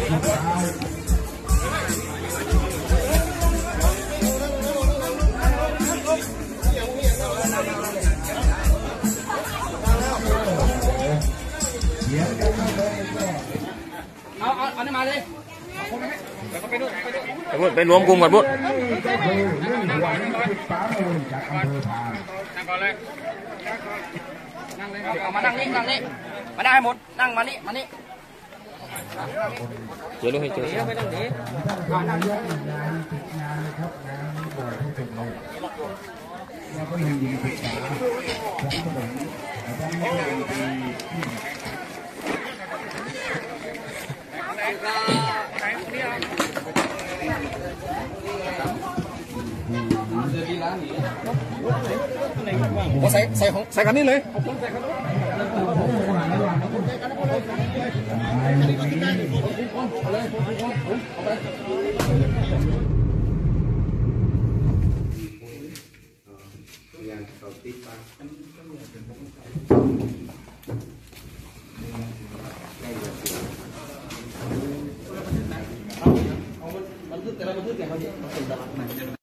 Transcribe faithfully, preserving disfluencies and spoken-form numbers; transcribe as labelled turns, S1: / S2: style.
S1: เอาเอาเอานี่มาเลยไปบุญ
S2: ไปรวมกลุ่มกันบุญ
S1: นั่งก่อนเลยนั่งเลยเอามานั่งนี่นั่งนี่มานั่งให้หมดนั่งมานี่มานี่
S2: เจอลูกให้เจอ
S1: ไม่ต้องดี
S3: แล้วก็ยังยิงศึกษาของถนนทั้งในปี
S1: ใส่ใส่ของใส่กันนี่เลยบันทึกแต่ละบันทึกแต่เขาจะส่งตลาดใหม่